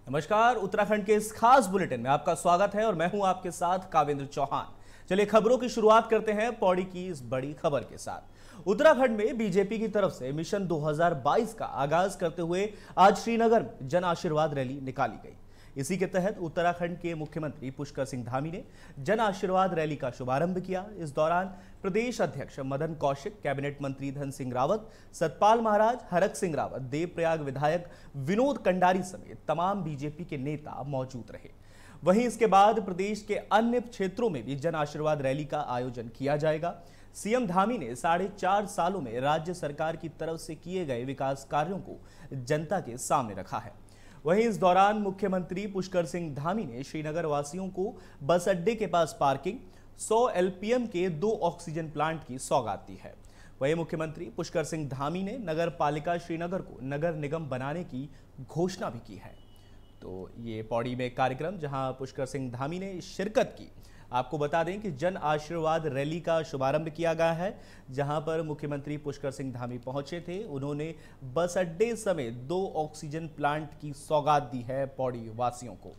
नमस्कार, उत्तराखंड के इस खास बुलेटिन में आपका स्वागत है और मैं हूं आपके साथ कावेंद्र चौहान। चलिए खबरों की शुरुआत करते हैं पौड़ी की इस बड़ी खबर के साथ। उत्तराखंड में बीजेपी की तरफ से मिशन 2022 का आगाज करते हुए आज श्रीनगर में जन आशीर्वाद रैली निकाली गई। इसी के तहत उत्तराखंड के मुख्यमंत्री पुष्कर सिंह धामी ने जन आशीर्वाद रैली का शुभारंभ किया। इस दौरान प्रदेश अध्यक्ष मदन कौशिक, कैबिनेट मंत्री धन सिंह रावत, सतपाल महाराज, हरक सिंह रावत, देवप्रयाग विधायक विनोद कंडारी समेत तमाम बीजेपी के नेता मौजूद रहे। वहीं इसके बाद प्रदेश के अन्य क्षेत्रों में भी जन आशीर्वाद रैली का आयोजन किया जाएगा। सीएम धामी ने 4.5 सालों में राज्य सरकार की तरफ से किए गए विकास कार्यों को जनता के सामने रखा है। वहीं इस दौरान मुख्यमंत्री पुष्कर सिंह धामी ने श्रीनगर वासियों को बस अड्डे के पास पार्किंग, 100 LPM के 2 ऑक्सीजन प्लांट की सौगात दी है। वहीं मुख्यमंत्री पुष्कर सिंह धामी ने नगर पालिका श्रीनगर को नगर निगम बनाने की घोषणा भी की है। तो ये पौड़ी में कार्यक्रम जहां पुष्कर सिंह धामी ने शिरकत की। आपको बता दें कि जन आशीर्वाद रैली का शुभारंभ किया गया है, जहां पर मुख्यमंत्री पुष्कर सिंह धामी पहुंचे थे। उन्होंने बस अड्डे समेत 2 ऑक्सीजन प्लांट की सौगात दी है पौड़ी वासियों को।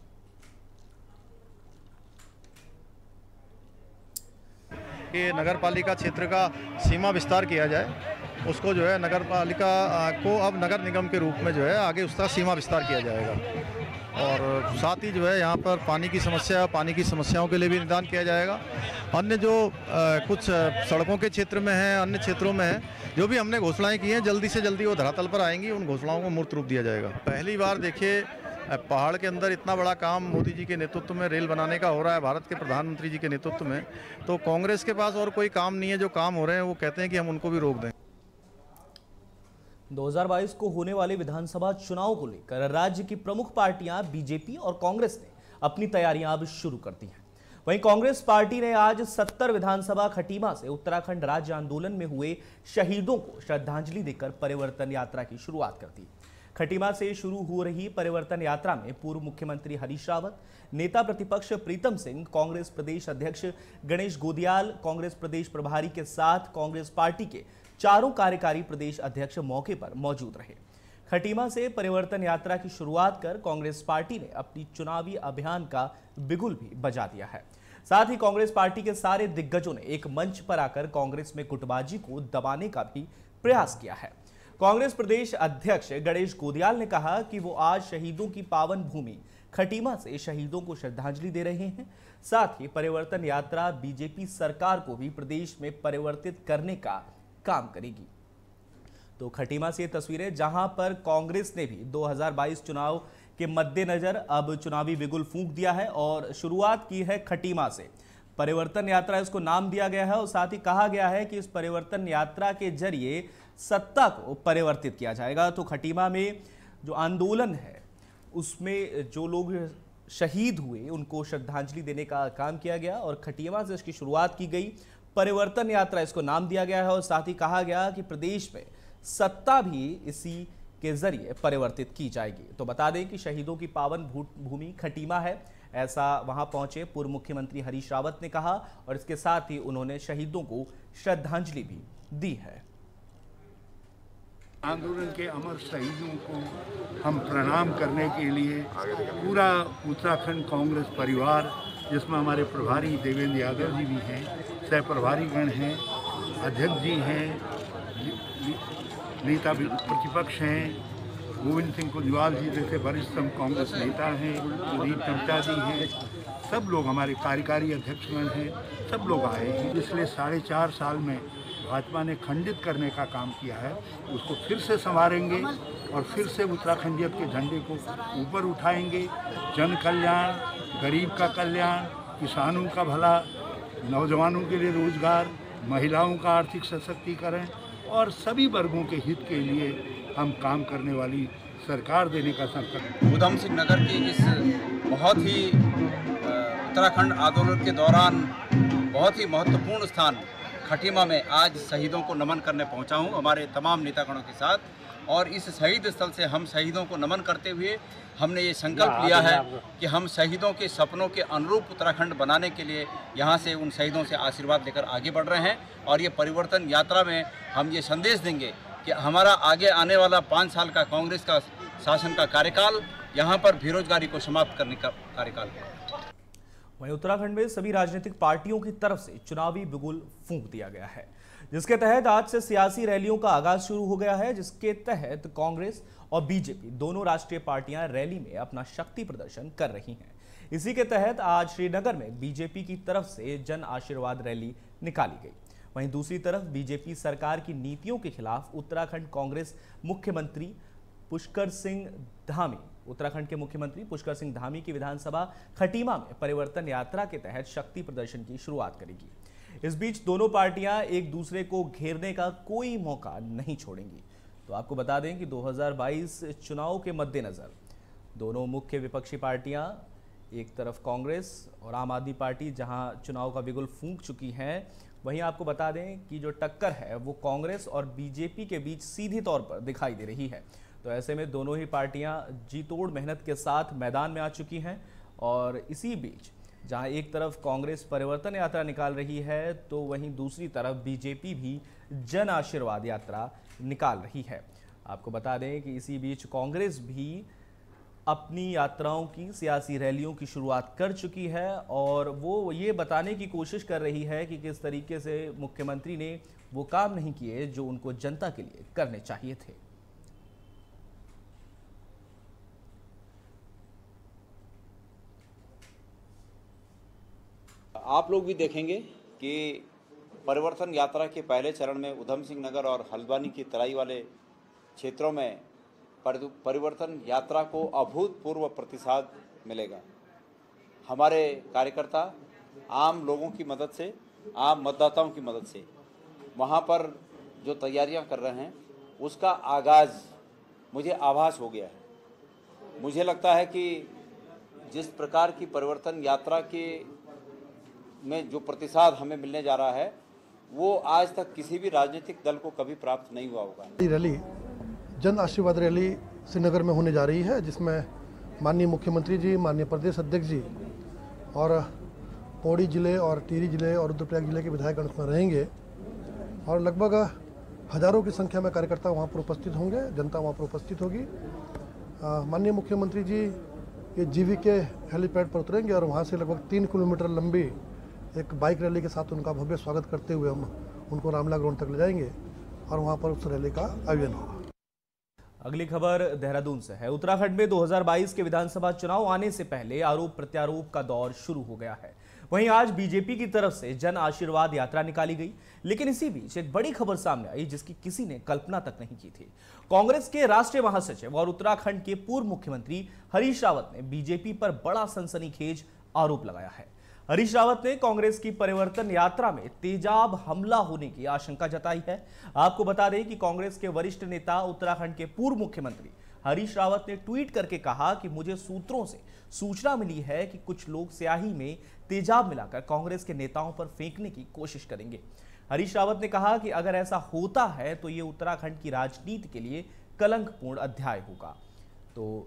कि नगर पालिका क्षेत्र का सीमा विस्तार किया जाए, उसको जो है नगर पालिका को अब नगर निगम के रूप में जो है आगे उसका सीमा विस्तार किया जाएगा। और साथ ही जो है यहाँ पर पानी की समस्याओं के लिए भी निदान किया जाएगा। अन्य जो कुछ सड़कों के क्षेत्र में है, अन्य क्षेत्रों में है, जो भी हमने घोषणाएं की हैं, जल्दी से जल्दी वो धरातल पर आएंगी। उन घोषणाओं को मूर्त रूप दिया जाएगा। पहली बार देखिए पहाड़ के अंदर इतना बड़ा काम मोदी जी के नेतृत्व में रेल बनाने का हो रहा है, भारत के प्रधानमंत्री जी के नेतृत्व में। तो कांग्रेस के पास और कोई काम नहीं है। जो काम हो रहे हैं वो कहते हैं कि हम उनको भी रोक दें। 2022 को होने वाले विधानसभा चुनाव को लेकर राज्य की प्रमुख पार्टियां बीजेपी और कांग्रेस ने अपनी तैयारियां अब शुरू कर दी हैं। वहीं कांग्रेस पार्टी ने आज 70 विधानसभा खटीमा से उत्तराखंड राज्य आंदोलन में हुए शहीदों को श्रद्धांजलि देकर परिवर्तन यात्रा की शुरुआत कर दी। खटीमा से शुरू हो रही परिवर्तन यात्रा में पूर्व मुख्यमंत्री हरीश रावत, नेता प्रतिपक्ष प्रीतम सिंह, कांग्रेस प्रदेश अध्यक्ष गणेश गोदियाल, कांग्रेस प्रदेश प्रभारी के साथ कांग्रेस पार्टी के 4 कार्यकारी प्रदेश अध्यक्ष मौके पर मौजूद रहे। खटीमा से परिवर्तन यात्रा की शुरुआत कर कांग्रेस पार्टी ने अपनी चुनावी अभियान का बिगुल भी बजा दिया है। साथ ही कांग्रेस पार्टी के सारे दिग्गजों ने एक मंच पर आकर कांग्रेस में गुटबाजी को दबाने का भी प्रयास किया है। कांग्रेस प्रदेश अध्यक्ष गणेश गोदियाल ने कहा कि वो आज शहीदों की पावन भूमि खटीमा से शहीदों को श्रद्धांजलि दे रहे हैं। साथ ही परिवर्तन यात्रा बीजेपी सरकार को भी प्रदेश में परिवर्तित करने का काम करेगी। तो खटीमा से ये तस्वीरें जहां पर कांग्रेस ने भी 2022 चुनाव के मद्देनजर अब चुनावी बिगुल फूंक दिया है और शुरुआत की है खटीमा से। परिवर्तन यात्रा इसको नाम दिया गया है और साथ ही कहा गया है कि इस परिवर्तन यात्रा के जरिए सत्ता को परिवर्तित किया जाएगा। तो खटीमा में जो आंदोलन है उसमें जो लोग शहीद हुए उनको श्रद्धांजलि देने का काम किया गया और खटीमा से इसकी शुरुआत की गई। परिवर्तन यात्रा इसको नाम दिया गया है और साथ ही कहा गया कि प्रदेश में सत्ता भी इसी के जरिए परिवर्तित की जाएगी। तो बता दें कि शहीदों की पावन भूमि खटीमा है, ऐसा वहां पहुंचे पूर्व मुख्यमंत्री हरीश रावत ने कहा और इसके साथ ही उन्होंने शहीदों को श्रद्धांजलि भी दी है। आंदोलन के अमर शहीदों को हम प्रणाम करने के लिए पूरा उत्तराखंड कांग्रेस परिवार, जिसमें हमारे प्रभारी देवेंद्र यादव जी भी हैं, सह प्रभारीगण हैं, अध्यक्ष जी हैं, नेता प्रतिपक्ष हैं, गोविंद सिंह कुंजवाल जी जैसे वरिष्ठतम कांग्रेस नेता हैं, सुदीप टम्टा जी हैं, सब लोग हमारे कार्यकारी अध्यक्षगण हैं, सब लोग आए हैं। पिछले 4.5 साल में भाजपा ने खंडित करने का काम किया है, उसको फिर से संवारेंगे और फिर से उत्तराखंडियत के झंडे को ऊपर उठाएंगे। जन कल्याण, गरीब का कल्याण, किसानों का भला, नौजवानों के लिए रोजगार, महिलाओं का आर्थिक सशक्तिकरण और सभी वर्गों के हित के लिए हम काम करने वाली सरकार देने का संकल्प। उधम सिंह नगर की इस बहुत ही उत्तराखंड आंदोलन के दौरान बहुत ही महत्वपूर्ण स्थान खटीमा में आज शहीदों को नमन करने पहुंचा हूं हमारे तमाम नेतागणों के साथ। और इस शहीद स्थल से हम शहीदों को नमन करते हुए हमने ये संकल्प लिया है कि हम शहीदों के सपनों के अनुरूप उत्तराखंड बनाने के लिए यहाँ से उन शहीदों से आशीर्वाद लेकर आगे बढ़ रहे हैं। और ये परिवर्तन यात्रा में हम ये संदेश देंगे कि हमारा आगे आने वाला 5 साल का कांग्रेस का शासन का कार्यकाल यहाँ पर बेरोजगारी को समाप्त करने का कार्यकाल है। वहीं उत्तराखंड में सभी राजनीतिक पार्टियों की तरफ से चुनावी बिगुल फूंक दिया गया है, जिसके तहत आज से सियासी रैलियों का आगाज शुरू हो गया है, जिसके तहत कांग्रेस और बीजेपी दोनों राष्ट्रीय पार्टियां रैली में अपना शक्ति प्रदर्शन कर रही हैं। इसी के तहत आज श्रीनगर में बीजेपी की तरफ से जन आशीर्वाद रैली निकाली गई। वहीं दूसरी तरफ बीजेपी सरकार की नीतियों के खिलाफ उत्तराखंड कांग्रेस मुख्यमंत्री पुष्कर सिंह धामी उत्तराखंड के मुख्यमंत्री पुष्कर सिंह धामी की विधानसभा खटीमा में परिवर्तन यात्रा के तहत शक्ति प्रदर्शन की शुरुआत करेगी। इस बीच दोनों पार्टियां एक दूसरे को घेरने का कोई मौका नहीं छोड़ेंगी। तो आपको बता दें कि 2022 चुनाव के मद्देनजर दोनों मुख्य विपक्षी पार्टियां, एक तरफ कांग्रेस और आम आदमी पार्टी जहां चुनाव का बिगुल फूंक चुकी हैं, वहीं आपको बता दें कि जो टक्कर है वो कांग्रेस और बीजेपी के बीच सीधी तौर पर दिखाई दे रही है। तो ऐसे में दोनों ही पार्टियां जी तोड़ मेहनत के साथ मैदान में आ चुकी हैं और इसी बीच जहां एक तरफ कांग्रेस परिवर्तन यात्रा निकाल रही है तो वहीं दूसरी तरफ बीजेपी भी जन आशीर्वाद यात्रा निकाल रही है। आपको बता दें कि इसी बीच कांग्रेस भी अपनी यात्राओं की, सियासी रैलियों की शुरुआत कर चुकी है और वो ये बताने की कोशिश कर रही है कि किस तरीके से मुख्यमंत्री ने वो काम नहीं किए जो उनको जनता के लिए करने चाहिए थे। आप लोग भी देखेंगे कि परिवर्तन यात्रा के पहले चरण में उधम सिंह नगर और हल्द्वानी की तराई वाले क्षेत्रों में परिवर्तन यात्रा को अभूतपूर्व प्रतिसाद मिलेगा। हमारे कार्यकर्ता आम लोगों की मदद से, आम मतदाताओं की मदद से वहाँ पर जो तैयारियां कर रहे हैं उसका आगाज़ मुझे आभास हो गया है। मुझे लगता है कि जिस प्रकार की परिवर्तन यात्रा के में जो प्रतिसाद हमें मिलने जा रहा है वो आज तक किसी भी राजनीतिक दल को कभी प्राप्त नहीं हुआ होगा। रैली जन आशीर्वाद रैली श्रीनगर में होने जा रही है, जिसमें माननीय मुख्यमंत्री जी, माननीय प्रदेश अध्यक्ष जी और पौड़ी जिले और टिहरी जिले और रुद्रप्रयाग जिले के विधायकगण उसमें रहेंगे और लगभग हजारों की संख्या में कार्यकर्ता वहाँ पर उपस्थित होंगे, जनता वहाँ पर उपस्थित होगी। माननीय मुख्यमंत्री जी ये जीवीके हेलीपैड पर उतरेंगे और वहाँ से लगभग 3 किलोमीटर लंबी एक बाइक रैली के साथ उनका भव्य स्वागत करते हुए हम उनको रामला ग्राउंड तक ले जाएंगे और वहाँ पर उस रैली का आयोजन होगा। अगली खबर देहरादून से है। उत्तराखंड में 2022 के विधानसभा चुनाव आने से पहले आरोप प्रत्यारोप का दौर शुरू हो गया है। वहीं आज बीजेपी की तरफ से जन आशीर्वाद यात्रा निकाली गई, लेकिन इसी बीच एक बड़ी खबर सामने आई जिसकी किसी ने कल्पना तक नहीं की थी। कांग्रेस के राष्ट्रीय महासचिव और उत्तराखंड के पूर्व मुख्यमंत्री हरीश रावत ने बीजेपी पर बड़ा सनसनीखेज आरोप लगाया है। हरीश रावत ने कांग्रेस की परिवर्तन यात्रा में तेजाब हमला होने की आशंका जताई है। आपको बता दें कि कांग्रेस के वरिष्ठ नेता उत्तराखंड के पूर्व मुख्यमंत्री हरीश रावत ने ट्वीट करके कहा कि मुझे सूत्रों से सूचना मिली है कि कुछ लोग स्याही में तेजाब मिलाकर कांग्रेस के नेताओं पर फेंकने की कोशिश करेंगे। हरीश रावत ने कहा कि अगर ऐसा होता है तो ये उत्तराखंड की राजनीति के लिए कलंकपूर्ण अध्याय होगा। तो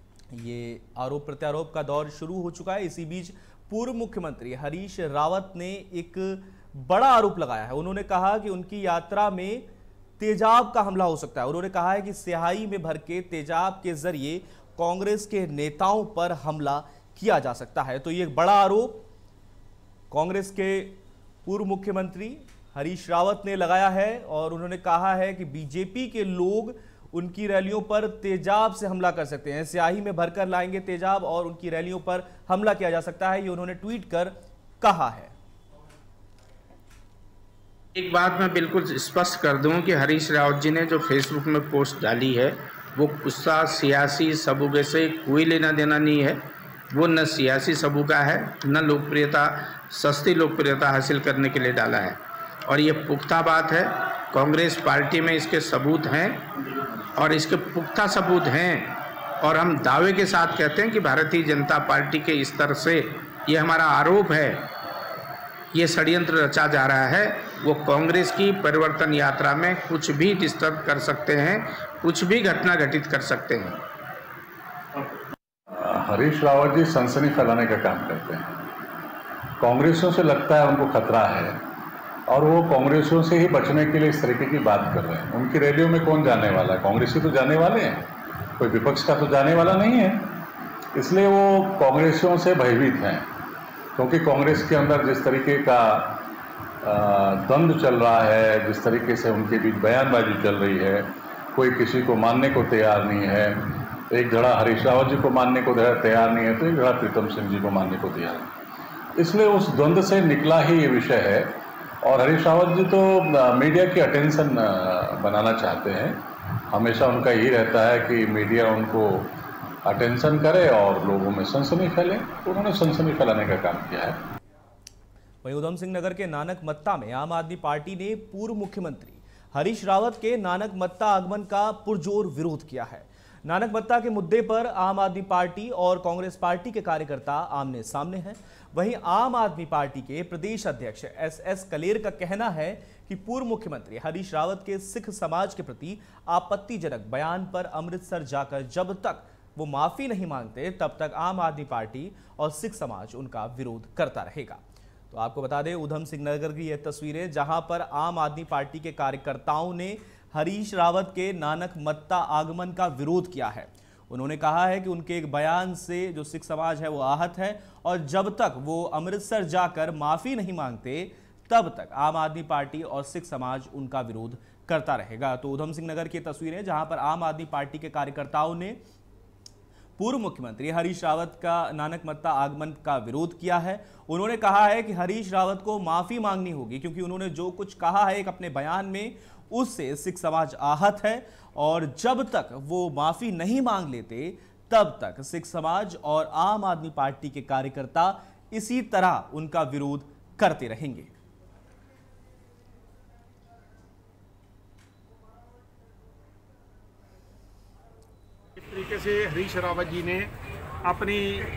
ये आरोप प्रत्यारोप का दौर शुरू हो चुका है। इसी बीच पूर्व मुख्यमंत्री हरीश रावत ने एक बड़ा आरोप लगाया है। उन्होंने कहा कि उनकी यात्रा में तेजाब का हमला हो सकता है। उन्होंने कहा है कि स्याही में भर के तेजाब के जरिए कांग्रेस के नेताओं पर हमला किया जा सकता है। तो ये एक बड़ा आरोप कांग्रेस के पूर्व मुख्यमंत्री हरीश रावत ने लगाया है और उन्होंने कहा है कि बीजेपी के लोग उनकी रैलियों पर तेजाब से हमला कर सकते हैं, स्याही में भरकर लाएंगे तेजाब और उनकी रैलियों पर हमला किया जा सकता है, ये उन्होंने ट्वीट कर कहा है। एक बात मैं बिल्कुल स्पष्ट कर दूं कि हरीश रावत जी ने जो फेसबुक में पोस्ट डाली है वो उसका सियासी सबूबे से कोई लेना देना नहीं है। वो न सियासी सबूका है न लोकप्रियता, सस्ती लोकप्रियता हासिल करने के लिए डाला है और ये पुख्ता बात है। कांग्रेस पार्टी में इसके सबूत हैं और इसके पुख्ता सबूत हैं और हम दावे के साथ कहते हैं कि भारतीय जनता पार्टी के स्तर से ये हमारा आरोप है, ये षड्यंत्र रचा जा रहा है। वो कांग्रेस की परिवर्तन यात्रा में कुछ भी डिस्टर्ब कर सकते हैं, कुछ भी घटना घटित कर सकते हैं। हरीश रावत जी सनसनी फैलाने का काम करते हैं। कांग्रेसियों से लगता है उनको खतरा है और वो कांग्रेसियों से ही बचने के लिए इस तरीके की बात कर रहे हैं। उनकी रैलियों में कौन जाने वाला है? कांग्रेसी तो जाने वाले हैं, कोई विपक्ष का तो जाने वाला नहीं है। इसलिए वो कांग्रेसियों से भयभीत हैं, क्योंकि कांग्रेस के अंदर जिस तरीके का द्वंद्व चल रहा है, जिस तरीके से उनके बीच बयानबाजी चल रही है, कोई किसी को मानने को तैयार नहीं है। एक धड़ा हरीश रावत जी को मानने को तैयार नहीं है, तो एक धड़ा प्रीतम सिंह जी को मानने को तैयार है। इसलिए उस द्वंद्व से निकला ही ये विषय है। और हरीश रावत जी तो मीडिया की अटेंशन बनाना चाहते हैं। हमेशा उनका यही रहता है कि मीडिया उनको अटेंशन करे और लोगों में सनसनी फैले। उन्होंने सनसनी फैलाने का काम किया है। वहीं उधम सिंह नगर के नानक मत्ता में आम आदमी पार्टी ने पूर्व मुख्यमंत्री हरीश रावत के नानक मत्ता आगमन का पुरजोर विरोध किया है। नानक मत्ता के मुद्दे पर आम आदमी पार्टी और कांग्रेस पार्टी के कार्यकर्ता आमने सामने हैं। वहीं आम आदमी पार्टी के प्रदेश अध्यक्ष एस कलेर का कहना है कि पूर्व मुख्यमंत्री हरीश रावत के सिख समाज के प्रति आपत्तिजनक बयान पर अमृतसर जाकर जब तक वो माफी नहीं मांगते तब तक आम आदमी पार्टी और सिख समाज उनका विरोध करता रहेगा। तो आपको बता दें, उधम सिंह नगर की यह तस्वीरें जहां पर आम आदमी पार्टी के कार्यकर्ताओं ने हरीश रावत के नानक मत्ता आगमन का विरोध किया है। उन्होंने कहा है कि उनके एक बयान से जो सिख समाज है वो आहत है और जब तक वो अमृतसर जाकर माफी नहीं मांगते तब तक आम आदमी पार्टी और सिख समाज उनका विरोध करता रहेगा। तो उधम सिंह नगर की तस्वीरें जहां पर आम आदमी पार्टी के कार्यकर्ताओं ने पूर्व मुख्यमंत्री हरीश रावत का नानक मत्ता आगमन का विरोध किया है। उन्होंने कहा है कि हरीश रावत को माफी मांगनी होगी क्योंकि उन्होंने जो कुछ कहा है एक अपने बयान में उससे सिख समाज आहत है और जब तक वो माफी नहीं मांग लेते तब तक सिख समाज और आम आदमी पार्टी के कार्यकर्ता इसी तरह उनका विरोध करते रहेंगे। इस तरीके से हरीश रावत जी ने अपनी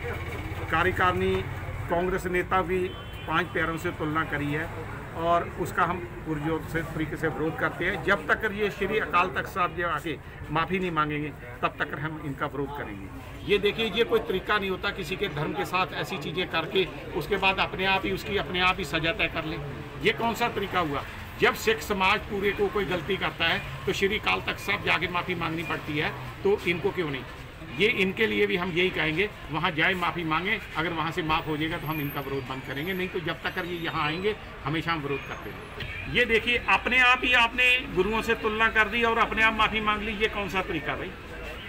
कार्यकारिणी कांग्रेस नेता की 5 पैरों से तुलना करी है और उसका हम पुरजोर से तरीके से विरोध करते हैं। जब तक ये श्री अकाल तख्त साहब जो आके माफ़ी नहीं मांगेंगे तब तक हम इनका विरोध करेंगे। ये देखिए, ये कोई तरीका नहीं होता किसी के धर्म के साथ ऐसी चीज़ें करके उसके बाद अपने आप ही सजा तय कर ले। ये कौन सा तरीका हुआ? जब सिख समाज पूरे को कोई गलती करता है तो श्री अकाल तख्त साहब जाके माफ़ी मांगनी पड़ती है, तो इनको क्यों नहीं? ये इनके लिए भी हम यही कहेंगे, वहाँ जाए माफ़ी मांगे, अगर वहाँ से माफ़ हो जाएगा तो हम इनका विरोध बंद करेंगे, नहीं तो जब तक ये यहाँ आएंगे हमेशा हम विरोध करते हैं। ये देखिए, अपने आप ही आपने गुरुओं से तुलना कर दी और अपने आप माफ़ी मांग ली, ये कौन सा तरीका भाई?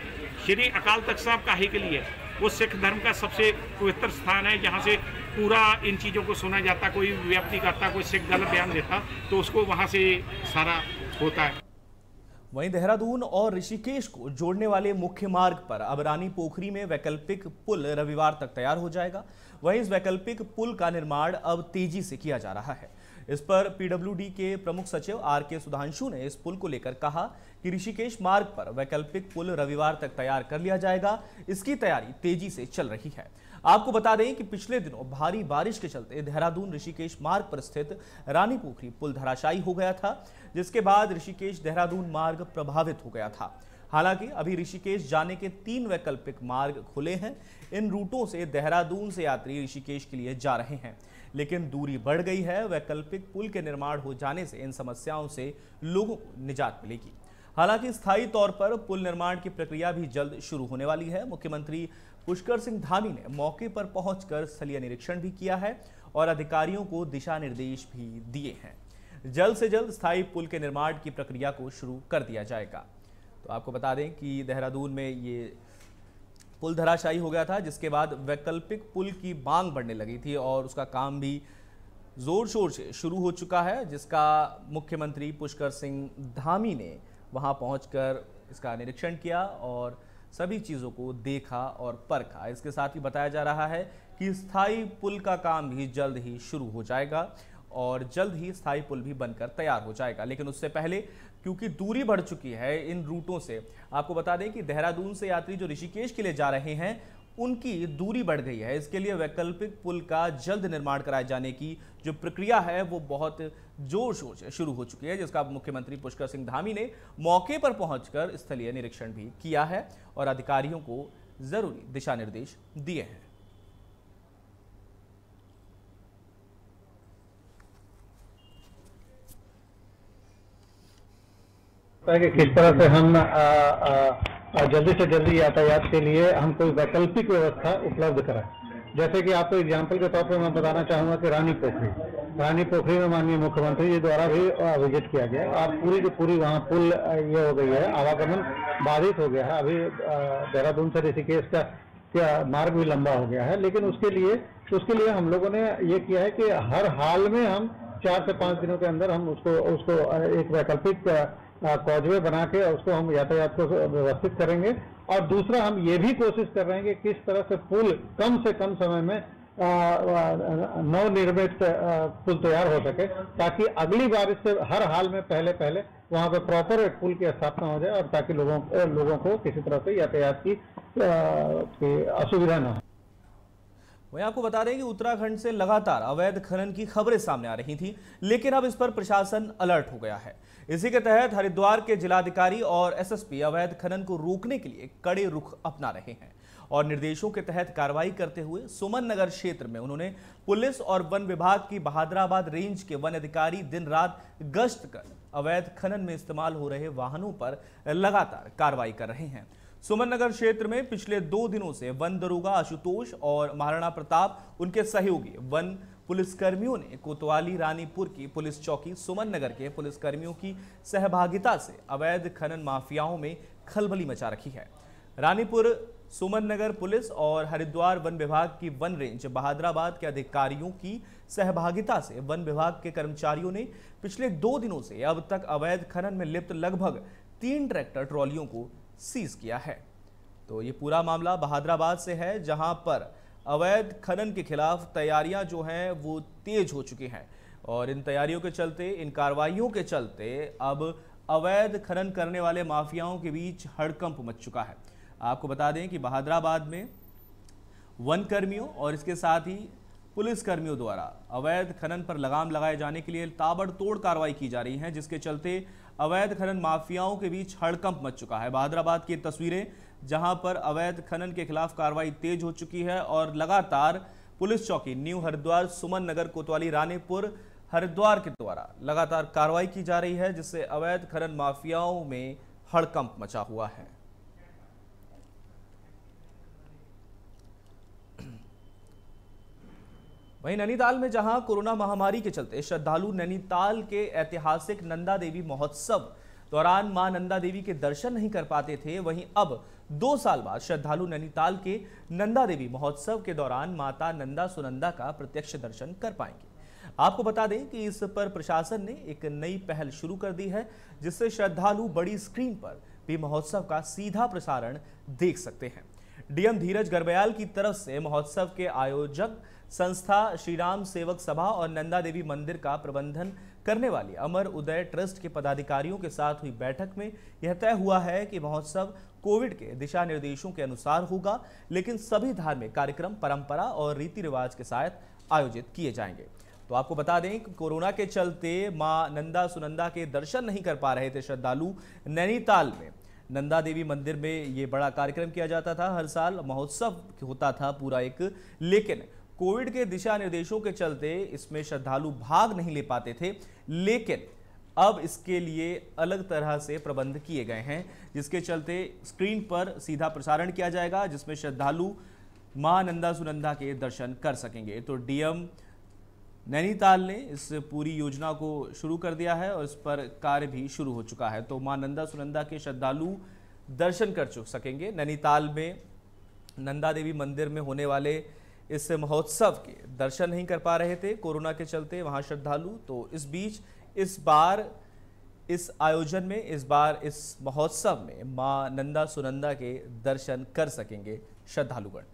श्री अकाल तख्त साहब काहे के लिए? वो सिख धर्म का सबसे पवित्र स्थान है जहाँ से पूरा इन चीज़ों को सुना जाता। कोई व्यक्ति करता, कोई सिख गलत बयान देता तो उसको वहाँ से सारा होता है। वहीं देहरादून और ऋषिकेश को जोड़ने वाले मुख्य मार्ग पर अब रानी पोखरी में वैकल्पिक पुल रविवार तक तैयार हो जाएगा। वहीं इस वैकल्पिक पुल का निर्माण अब तेजी से किया जा रहा है। इस पर पीडब्ल्यूडी के प्रमुख सचिव आर.के. सुधांशु ने इस पुल को लेकर कहा कि ऋषिकेश मार्ग पर वैकल्पिक पुल रविवार तक तैयार कर लिया जाएगा। इसकी तैयारी तेजी से चल रही है। आपको बता दें कि पिछले दिनों भारी बारिश के चलते देहरादून ऋषिकेश मार्ग पर स्थित रानी पोखरी पुल धराशायी हो गया था, जिसके बाद ऋषिकेश देहरादून मार्ग प्रभावित हो गया था। हालांकि अभी ऋषिकेश जाने के 3 वैकल्पिक मार्ग खुले हैं। इन रूटों से देहरादून से यात्री ऋषिकेश के लिए जा रहे हैं, लेकिन दूरी बढ़ गई है। वैकल्पिक पुल के निर्माण हो जाने से इन समस्याओं से लोगों को निजात मिलेगी। हालांकि स्थायी तौर पर पुल निर्माण की प्रक्रिया भी जल्द शुरू होने वाली है। मुख्यमंत्री पुष्कर सिंह धामी ने मौके पर पहुंचकर स्थलीय निरीक्षण भी किया है और अधिकारियों को दिशा निर्देश भी दिए हैं। जल्द से जल्द स्थायी पुल के निर्माण की प्रक्रिया को शुरू कर दिया जाएगा। तो आपको बता दें कि देहरादून में ये पुल धराशायी हो गया था, जिसके बाद वैकल्पिक पुल की मांग बढ़ने लगी थी और उसका काम भी जोर शोर से शुरू हो चुका है, जिसका मुख्यमंत्री पुष्कर सिंह धामी ने वहां पहुंचकर इसका निरीक्षण किया और सभी चीज़ों को देखा और परखा। इसके साथ ही बताया जा रहा है कि स्थायी पुल का काम भी जल्द ही शुरू हो जाएगा और जल्द ही स्थायी पुल भी बनकर तैयार हो जाएगा। लेकिन उससे पहले क्योंकि दूरी बढ़ चुकी है इन रूटों से, आपको बता दें कि देहरादून से यात्री जो ऋषिकेश के लिए जा रहे हैं उनकी दूरी बढ़ गई है। इसके लिए वैकल्पिक पुल का जल्द निर्माण कराए जाने की जो प्रक्रिया है वो बहुत जोर शोर से शुरू हो चुकी है, जिसका मुख्यमंत्री पुष्कर सिंह धामी ने मौके पर पहुंचकर स्थलीय निरीक्षण भी किया है और अधिकारियों को जरूरी दिशा निर्देश दिए हैं। कि किस तरह से हम जल्दी से जल्दी यातायात के लिए हम कोई वैकल्पिक व्यवस्था उपलब्ध कराएं। जैसे कि आपको एग्जाम्पल के तौर पर मैं बताना चाहूँगा कि रानी पोखरी में माननीय मुख्यमंत्री जी द्वारा भी विजिट किया गया। अब पूरी की पूरी वहाँ पुल ये हो गई है, आवागमन बाधित हो गया है। अभी देहरादून से ऋषिकेश का मार्ग भी लंबा हो गया है, लेकिन उसके लिए हम लोगों ने ये किया है कि हर हाल में हम 4 से 5 दिनों के अंदर हम उसको एक वैकल्पिक कॉजवे बना के उसको हम यातायात को व्यवस्थित करेंगे। और दूसरा हम ये भी कोशिश कर रहे हैं कि किस तरह से पुल कम से कम समय में नवनिर्मित पुल तैयार हो सके, ताकि अगली बार इससे हर हाल में पहले वहाँ पे प्रॉपर एक पुल की स्थापना हो जाए और ताकि लोगों को किसी तरह से यातायात की असुविधा न हो। वहीं आपको बता दें कि उत्तराखंड से लगातार अवैध खनन की खबरें सामने आ रही थी, लेकिन अब इस पर प्रशासन अलर्ट हो गया है। इसी के तहत हरिद्वार के जिलाधिकारी और एसएसपी अवैध खनन को रोकने के लिए कड़े रुख अपना रहे हैं और निर्देशों के तहत कार्रवाई करते हुए सुमन नगर क्षेत्र में उन्होंने पुलिस और वन विभाग की बहादुराबाद रेंज के वन अधिकारी दिन रात गश्त कर अवैध खनन में इस्तेमाल हो रहे वाहनों पर लगातार कार्रवाई कर रहे हैं। सुमन नगर क्षेत्र में पिछले 2 दिनों से वन दरोगा आशुतोष और महाराणा प्रताप उनके सहयोगी वन पुलिसकर्मियों ने कोतवाली रानीपुर की पुलिस चौकी सुमन नगर के पुलिसकर्मियों की सहभागिता से अवैध खनन माफियाओं में खलबली मचा रखी है। रानीपुर सुमन नगर पुलिस और हरिद्वार वन विभाग की वन रेंज बहादुराबाद के अधिकारियों की सहभागिता से वन विभाग के कर्मचारियों ने पिछले 2 दिनों से अब तक अवैध खनन में लिप्त लगभग 3 ट्रैक्टर ट्रॉलियों को सीज किया है। तो ये पूरा मामला बहादुराबाद से है, जहां पर अवैध खनन के खिलाफ तैयारियां जो हैं वो तेज हो चुकी हैं और इन तैयारियों के चलते, इन कार्रवाइयों के चलते अब अवैध खनन करने वाले माफियाओं के बीच हड़कंप मच चुका है। आपको बता दें कि बहादुराबाद में वन कर्मियों और इसके साथ ही पुलिस कर्मियों द्वारा अवैध खनन पर लगाम लगाए जाने के लिए ताबड़तोड़ कार्रवाई की जा रही है, जिसके चलते अवैध खनन माफियाओं के बीच हड़कंप मच चुका है। बहादुराबाद की तस्वीरें जहां पर अवैध खनन के खिलाफ कार्रवाई तेज हो चुकी है और लगातार पुलिस चौकी न्यू हरिद्वार सुमन नगर कोतवाली रानीपुर हरिद्वार के द्वारा लगातार कार्रवाई की जा रही है, जिससे अवैध खनन माफियाओं में हड़कंप मचा हुआ है। वहीं नैनीताल में जहां कोरोना महामारी के चलते श्रद्धालु नैनीताल के ऐतिहासिक नंदा देवी महोत्सव दौरान मां नंदा देवी के दर्शन नहीं कर पाते थे, वहीं अब 2 साल बाद श्रद्धालु नैनीताल के नंदा देवी महोत्सव के दौरान माता नंदा सुनंदा का प्रत्यक्ष दर्शन कर पाएंगे। आपको बता दें कि इस पर प्रशासन ने एक नई पहल शुरू कर दी है, जिससे श्रद्धालु बड़ी स्क्रीन पर भी महोत्सव का सीधा प्रसारण देख सकते हैं। डीएम धीरज गर्ब्याल की तरफ से महोत्सव के आयोजक संस्था श्री राम सेवक सभा और नंदा देवी मंदिर का प्रबंधन करने वाली अमर उदय ट्रस्ट के पदाधिकारियों के साथ हुई बैठक में यह तय हुआ है कि महोत्सव कोविड के दिशा निर्देशों के अनुसार होगा, लेकिन सभी धार्मिक कार्यक्रम परंपरा और रीति रिवाज के साथ आयोजित किए जाएंगे। तो आपको बता दें कि कोरोना के चलते मां नंदा सुनंदा के दर्शन नहीं कर पा रहे थे श्रद्धालु। नैनीताल में नंदा देवी मंदिर में ये बड़ा कार्यक्रम किया जाता था, हर साल महोत्सव होता था पूरा एक, लेकिन कोविड के दिशा निर्देशों के चलते इसमें श्रद्धालु भाग नहीं ले पाते थे, लेकिन अब इसके लिए अलग तरह से प्रबंध किए गए हैं, जिसके चलते स्क्रीन पर सीधा प्रसारण किया जाएगा, जिसमें श्रद्धालु मां नंदा सुनंदा के दर्शन कर सकेंगे। तो डीएम नैनीताल ने इस पूरी योजना को शुरू कर दिया है और इस पर कार्य भी शुरू हो चुका है। तो मां नंदा सुनंदा के श्रद्धालु दर्शन कर सकेंगे। नैनीताल में नंदा देवी मंदिर में होने वाले इस महोत्सव के दर्शन नहीं कर पा रहे थे कोरोना के चलते वहां श्रद्धालु। तो इस बीच इस बार इस आयोजन में, इस बार इस महोत्सव में मां नंदा सुनंदा के दर्शन कर सकेंगे श्रद्धालुगण।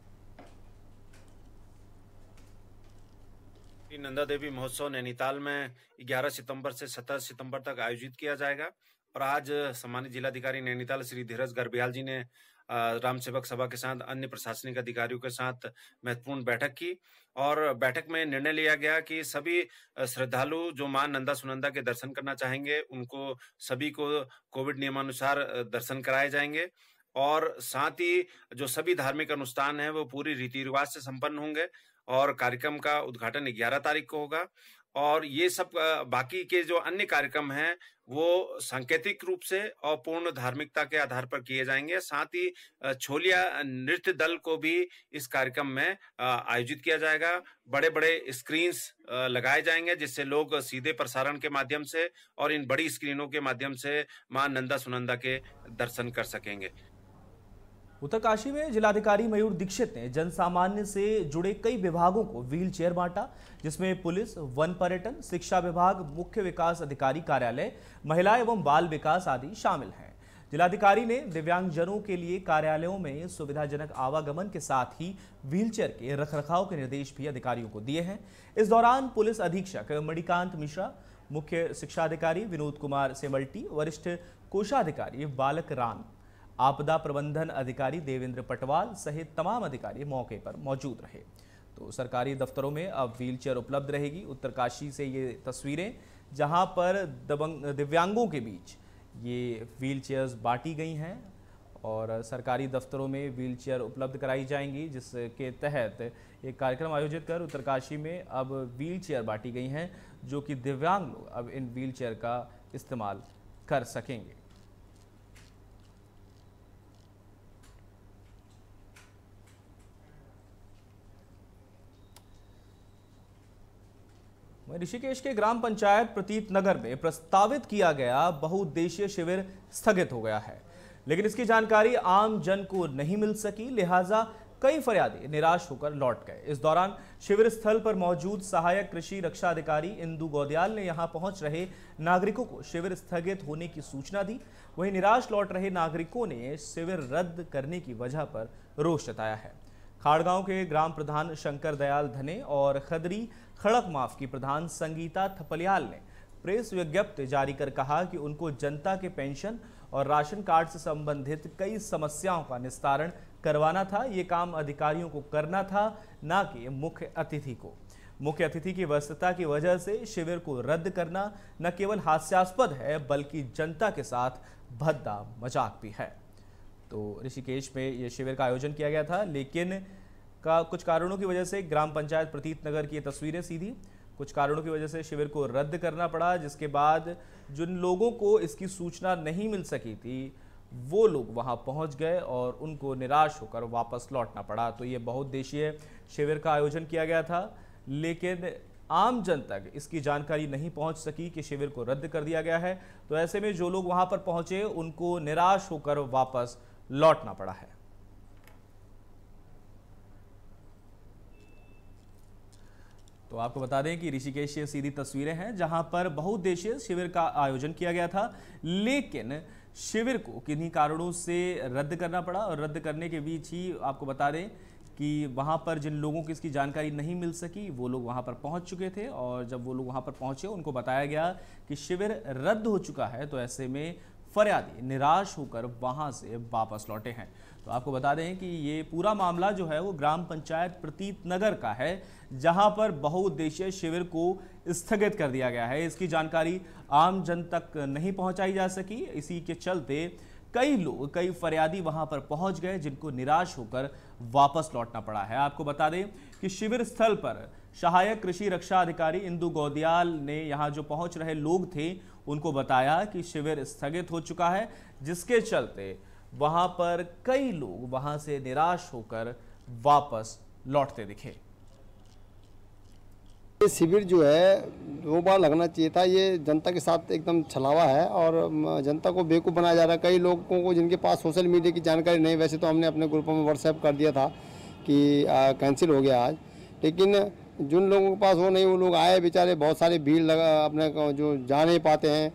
नंदा देवी महोत्सव नैनीताल में 11 सितंबर से 17 सितंबर तक आयोजित किया जाएगा और आज सम्मानित जिलाधिकारी नैनीताल श्री धीरज गर्ब्याल जी ने राम सेवक सभा के साथ अन्य प्रशासनिक अधिकारियों के साथ महत्वपूर्ण बैठक की और बैठक में निर्णय लिया गया कि सभी श्रद्धालु जो मां नंदा सुनंदा के दर्शन करना चाहेंगे उनको सभी को कोविड नियमानुसार दर्शन कराए जाएंगे और साथ ही जो सभी धार्मिक अनुष्ठान है वो पूरी रीति रिवाज से संपन्न होंगे और कार्यक्रम का उद्घाटन 11 तारीख को होगा और ये सब बाकी के जो अन्य कार्यक्रम हैं वो सांकेतिक रूप से और पूर्ण धार्मिकता के आधार पर किए जाएंगे। साथ ही छोलिया नृत्य दल को भी इस कार्यक्रम में आयोजित किया जाएगा। बड़े बड़े स्क्रीन्स लगाए जाएंगे जिससे लोग सीधे प्रसारण के माध्यम से और इन बड़ी स्क्रीनों के माध्यम से मां नंदा सुनंदा के दर्शन कर सकेंगे। उत्तरकाशी में जिलाधिकारी मयूर दीक्षित ने जन सामान्य से जुड़े कई विभागों को व्हील चेयर बांटा, जिसमें पुलिस, वन पर्यटन, शिक्षा विभाग, मुख्य विकास अधिकारी कार्यालय, महिला एवं बाल विकास आदि शामिल हैं। जिलाधिकारी ने दिव्यांगजनों के लिए कार्यालयों में सुविधाजनक आवागमन के साथ ही व्हीलचेयर के रखरखाव के निर्देश भी अधिकारियों को दिए हैं। इस दौरान पुलिस अधीक्षक मणिकांत मिश्रा, मुख्य शिक्षा अधिकारी विनोद कुमार सेमल्टी, वरिष्ठ कोषाधिकारी बालक राम, आपदा प्रबंधन अधिकारी देवेंद्र पटवाल सहित तमाम अधिकारी मौके पर मौजूद रहे। तो सरकारी दफ्तरों में अब व्हीलचेयर उपलब्ध रहेगी। उत्तरकाशी से ये तस्वीरें जहां पर दिव्यांगों के बीच ये व्हीलचेयर्स बांटी गई हैं और सरकारी दफ्तरों में व्हीलचेयर उपलब्ध कराई जाएंगी, जिसके तहत एक कार्यक्रम आयोजित कर उत्तरकाशी में अब व्हीलचेयर बांटी गई हैं, जो कि दिव्यांग लोग अब इन व्हीलचेयर का इस्तेमाल कर सकेंगे। ऋषिकेश के ग्राम पंचायत प्रतीत नगर में प्रस्तावित किया गया बहुउद्देशीय शिविर स्थगित हो गया है, लेकिन इसकी जानकारी आम जन को नहीं मिल सकी, लिहाजा कई फरियादी निराश होकर लौट गए। इस दौरान शिविर स्थल पर मौजूद सहायक कृषि रक्षा अधिकारी इंदु गौदियाल ने यहां पहुंच रहे नागरिकों को शिविर स्थगित होने की सूचना दी। वहीं निराश लौट रहे नागरिकों ने शिविर रद्द करने की वजह पर रोष जताया है। खाड़गांव के ग्राम प्रधान शंकर दयाल धने और खदरी खड़क माफ की प्रधान संगीता थपलियाल ने प्रेस विज्ञप्ति जारी कर कहा कि उनको जनता के पेंशन और राशन कार्ड से संबंधित कई समस्याओं का निस्तारण करवाना था। ये काम अधिकारियों को करना था, ना कि मुख्य अतिथि को। मुख्य अतिथि की व्यस्तता की वजह से शिविर को रद्द करना न केवल हास्यास्पद है, बल्कि जनता के साथ भद्दा मजाक भी है। तो ऋषिकेश में ये शिविर का आयोजन किया गया था, लेकिन कुछ कारणों की वजह से ग्राम पंचायत प्रतीत नगर की ये तस्वीरें सीधी, कुछ कारणों की वजह से शिविर को रद्द करना पड़ा, जिसके बाद जिन लोगों को इसकी सूचना नहीं मिल सकी थी वो लोग वहां पहुंच गए और उनको निराश होकर वापस लौटना पड़ा। तो ये बहुउद्देशीय शिविर का आयोजन किया गया था, लेकिन आम जन तक इसकी जानकारी नहीं पहुंच सकी कि शिविर को रद्द कर दिया गया है। तो ऐसे में जो लोग वहां पर पहुंचे उनको निराश होकर वापस लौटना पड़ा है। तो आपको बता दें कि ऋषिकेश से सीधी तस्वीरें हैं जहां पर बहुउद्देशीय शिविर का आयोजन किया गया था, लेकिन शिविर को किन्हीं कारणों से रद्द करना पड़ा। और रद्द करने के बीच ही आपको बता दें कि वहां पर जिन लोगों को इसकी जानकारी नहीं मिल सकी वो लोग वहां पर पहुंच चुके थे, और जब वो लोग वहां पर पहुंचे उनको बताया गया कि शिविर रद्द हो चुका है। तो ऐसे में फरियादी निराश होकर वहां से वापस लौटे हैं। तो आपको बता दें कि ये पूरा मामला जो है वो ग्राम पंचायत प्रतीत नगर का है, जहां पर बहुउद्देशीय शिविर को स्थगित कर दिया गया है। इसकी जानकारी आम जन तक नहीं पहुंचाई जा सकी। इसी के चलते कई फरियादी वहां पर पहुंच गए, जिनको निराश होकर वापस लौटना पड़ा है। आपको बता दें कि शिविर स्थल पर सहायक कृषि रक्षा अधिकारी इंदु गौदियाल ने यहां जो पहुंच रहे लोग थे उनको बताया कि शिविर स्थगित हो चुका है, जिसके चलते वहां पर कई लोग वहां से निराश होकर वापस लौटते दिखे। ये शिविर जो है 2 बार लगना चाहिए था। ये जनता के साथ एकदम छलावा है और जनता को बेवकूफ़ बनाया जा रहा है। कई लोगों को जिनके पास सोशल मीडिया की जानकारी नहीं, वैसे तो हमने अपने ग्रुपों में व्हाट्सएप कर दिया था कि कैंसिल हो गया आज, लेकिन जिन लोगों के पास वो नहीं, वो लोग आए बेचारे, बहुत सारी भीड़ लगा, अपने जो जा नहीं पाते हैं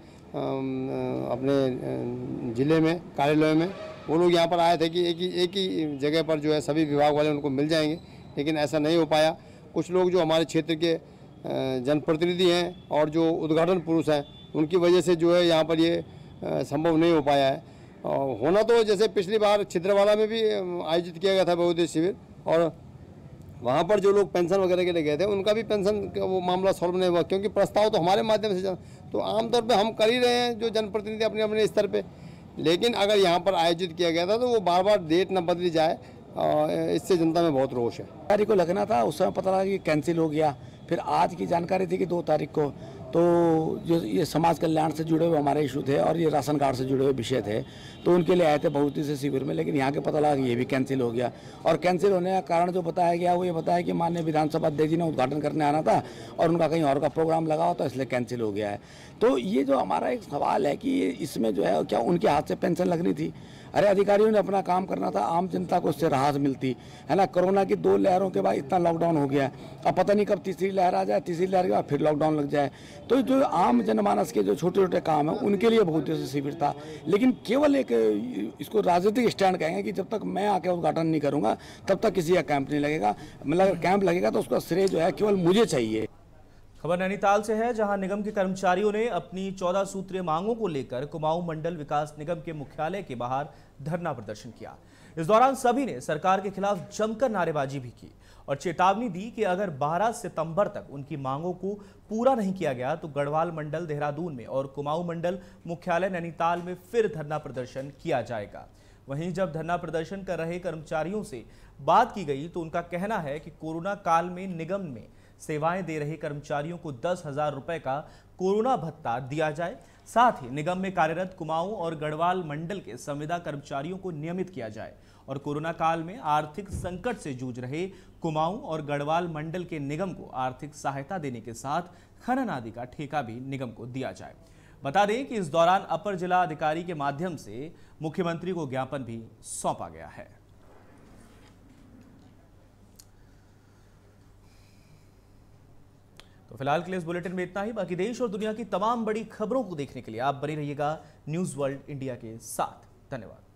अपने ज़िले में कार्यालय में, वो लोग यहाँ पर आए थे कि एक ही जगह पर जो है सभी विभाग वाले उनको मिल जाएंगे, लेकिन ऐसा नहीं हो पाया। कुछ लोग जो हमारे क्षेत्र के जनप्रतिनिधि हैं और जो उद्घाटन पुरुष हैं, उनकी वजह से जो है यहाँ पर ये संभव नहीं हो पाया है। होना तो जैसे पिछली बार छिद्रवाला में भी आयोजित किया गया था बहुउद्देशीय शिविर, और वहाँ पर जो लोग पेंशन वगैरह के लिए गए थे उनका भी पेंशन का वो मामला सॉल्व नहीं हुआ, क्योंकि प्रस्ताव तो हमारे माध्यम से तो आमतौर पे हम कर ही रहे हैं जो जनप्रतिनिधि अपने अपने स्तर पे, लेकिन अगर यहाँ पर आयोजित किया गया था तो वो बार बार डेट न बदली जाए, इससे जनता में बहुत रोष है। तारीख को लगना था, उस समय पता लगा कि कैंसिल हो गया, फिर आज की जानकारी थी कि 2 तारीख को तो जो ये समाज कल्याण से जुड़े हुए हमारे इशू थे और ये राशन कार्ड से जुड़े हुए विषय थे, तो उनके लिए आए थे बहुती से शिविर में, लेकिन यहाँ के पता लगा कि ये भी कैंसिल हो गया। और कैंसिल होने का कारण जो बताया गया वो ये बताया कि माननीय विधानसभा अध्यक्ष जी ने उद्घाटन करने आना था और उनका कहीं और का प्रोग्राम लगा हो, तो इसलिए कैंसिल हो गया है। तो ये जो हमारा एक सवाल है कि इसमें जो है क्या उनके हाथ से पेंशन लगनी थी? अरे अधिकारियों ने अपना काम करना था, आम जनता को उससे राहत मिलती है ना। कोरोना की 2 लहरों के बाद इतना लॉकडाउन हो गया, अब पता नहीं कब तीसरी लहर आ जाए, तीसरी लहर के बाद फिर लॉकडाउन लग जाए। तो जो आम जनमानस के जो छोटे छोटे काम है उनके लिए बहुत से शिविर था, लेकिन केवल एक इसको राजनीतिक स्टैंड कहेंगे कि जब तक मैं आके उद्घाटन नहीं करूँगा तब तक किसी का कैंप नहीं लगेगा। मतलब अगर कैंप लगेगा तो उसका श्रेय जो है केवल मुझे चाहिए। खबर नैनीताल से है, जहां निगम के कर्मचारियों ने अपनी 14 सूत्रीय मांगों को लेकर कुमाऊं मंडल विकास निगम के मुख्यालय के बाहर धरना प्रदर्शन किया। इस दौरान सभी ने सरकार के खिलाफ जमकर नारेबाजी भी की और चेतावनी दी कि अगर 12 सितंबर तक उनकी मांगों को पूरा नहीं किया गया तो गढ़वाल मंडल देहरादून में और कुमाऊं मंडल मुख्यालय नैनीताल में फिर धरना प्रदर्शन किया जाएगा। वहीं जब धरना प्रदर्शन कर रहे कर्मचारियों से बात की गई तो उनका कहना है कि कोरोना काल में निगम में सेवाएं दे रहे कर्मचारियों को 10,000 रुपए का कोरोना भत्ता दिया जाए। साथ ही निगम में कार्यरत कुमाऊं और गढ़वाल मंडल के संविदा कर्मचारियों को नियमित किया जाए और कोरोना काल में आर्थिक संकट से जूझ रहे कुमाऊं और गढ़वाल मंडल के निगम को आर्थिक सहायता देने के साथ खनन आदि का ठेका भी निगम को दिया जाए। बता दें कि इस दौरान अपर जिला अधिकारी के माध्यम से मुख्यमंत्री को ज्ञापन भी सौंपा गया है। तो फिलहाल के लिए इस बुलेटिन में इतना ही। बाकी देश और दुनिया की तमाम बड़ी खबरों को देखने के लिए आप बने रहिएगा न्यूज़ वर्ल्ड इंडिया के साथ। धन्यवाद।